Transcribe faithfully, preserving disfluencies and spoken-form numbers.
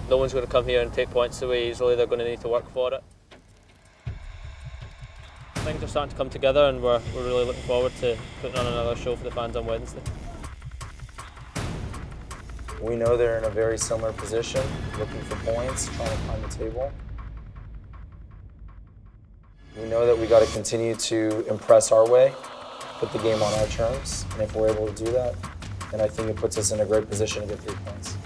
no one's going to come here and take points away easily. They're going to need to work for it. Things are starting to come together, and we're, we're really looking forward to putting on another show for the fans on Wednesday. We know they're in a very similar position, looking for points, trying to climb the table. We know that we got to continue to impress our way, put the game on our terms, and if we're able to do that, then I think it puts us in a great position to get three points.